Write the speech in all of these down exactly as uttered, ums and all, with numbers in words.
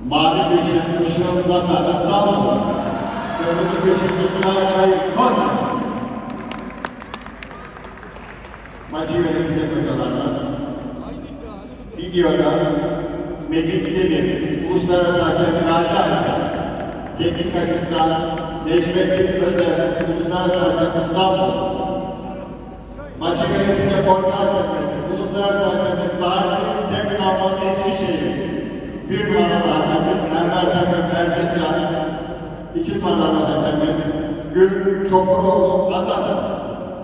Mavi köşe Işıl Zafer İstanbul. Kırmızı köşe İbrahim Konya. Maçı yönetecek hocalarımız. Videoda Mecit Demir, Uluslararası Hakem Gazi Hakem, Teknik Asistan Necmettin Özel, Uluslararası Hakem İstanbul. Maçı yönetecek orta hakemimiz, Uluslararası Hakemimiz Bahattin Tek Kalmaz Eskişehir. Bir numaralı hakemimiz Enver Takım Erzincan. İki numaralı hakemimiz Gül Çokuroğlu Adana.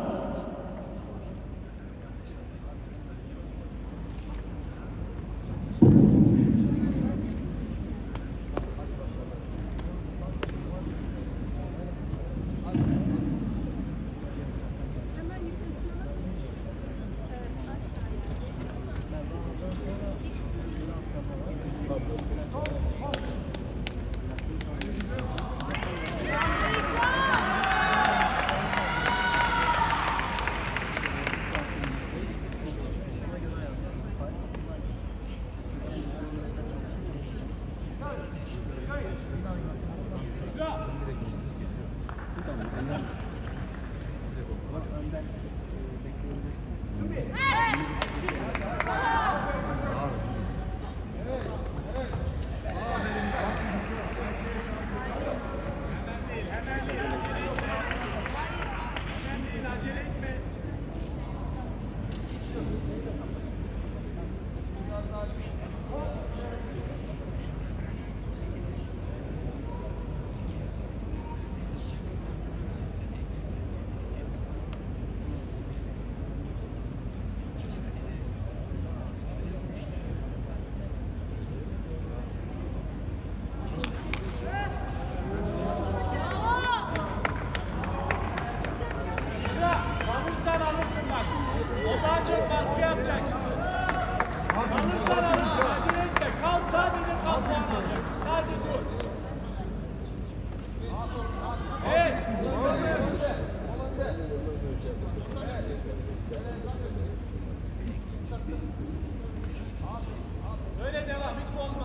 Öyle devam, hiç olma.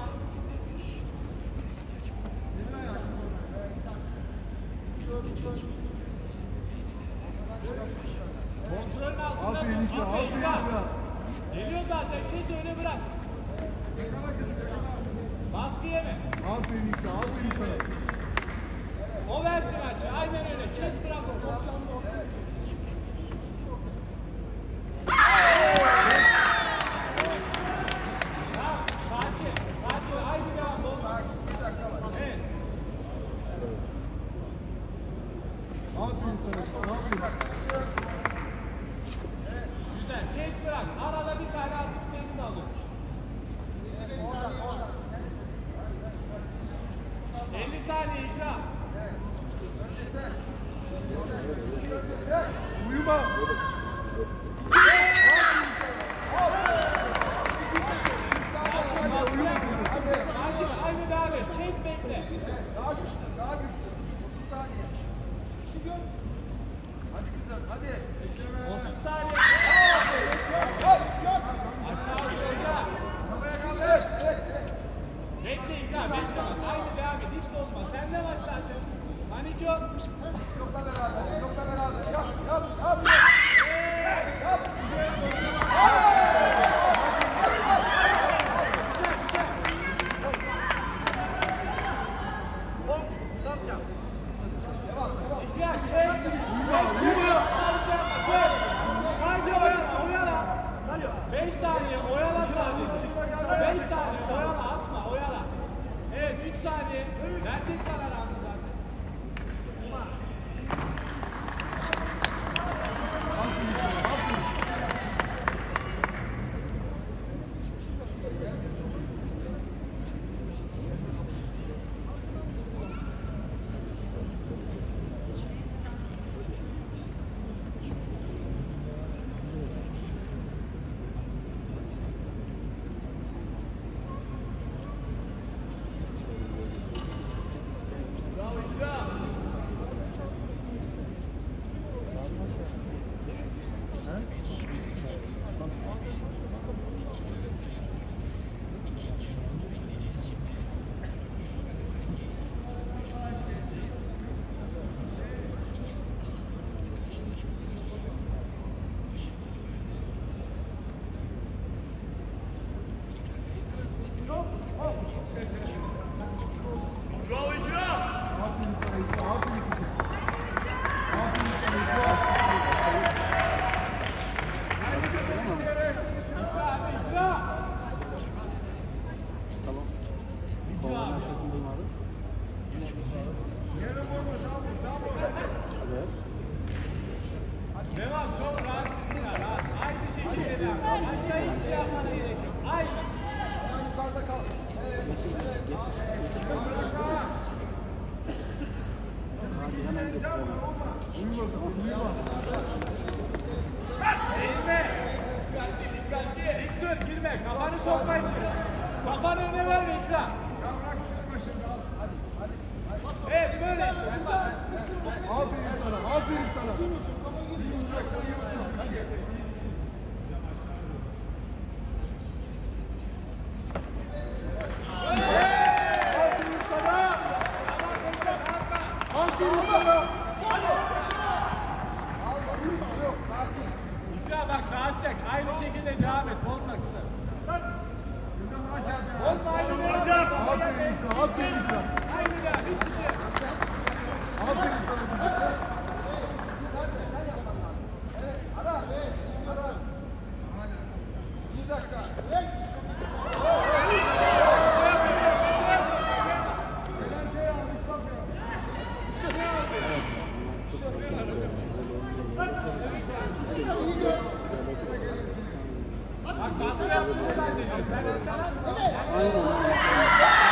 Kontrolün altında tut, aferin bak. Geliyor zaten, kes öyle bırak. Baskı yeme. Aferin İkra, aferin sana. O versin maçı, aynen öyle. Kes bırak onu. Güzel, kes bırak. Arada bir tane atıp temiz alıyor. elli saniye ikram. Uyuma. Acil, aynı devam et. Kes bekle. Daha güçlü, daha güçlü. otuz saniye. Hadi güzel, hadi. otuz saniye. Aşağı hoca. Bekle ikram, bekle. Aynı devam et. Hiç bozma. Sen de maç zaten. Panik yok. Yokla beraber, yokla beraber. Yap, yap, yap. Yap. beş saniye oyala sadece. beş saniye oyala atma oyala. Evet üç saniye. Verecek sana rağmen zaten. Bravo İkra. Aferin sana İkra. Aferin İkra. Aferin sana İkra. İkra hadi İkra. Tamam. Kolların arkasındayım abi. Evet. Devam, çok rahatsızsın ya, rahat. Aynı şekilde devam. Başka hiçbir şey yapmana gerek yok. Aynı. Yukarıda kal. Yeşil, yetiş, yetiş. Hadi hemen götürelim. İyi bakalım. İyi bakalım. Eğilme. Dikkatli. Dik dur, girme. Kafanı sokma içeri. Kafanı öne verme İkra. Evet, böyle işte. Aferin sana. Aferin sana. İyi uçaktan yapacağız. Aferin sana. Aferin sana. İkra bak dağıtacak. Aynı şekilde devam et. Bozma kızım. Bozma aynı devam et. Aferin İkra. Aferin İkra. Aynı devam. Hiçbir şey yok. Aferin sana kızım. Bir dakika. Bak baskı yaptığını zannediyorum. Sen önden al. Aynen.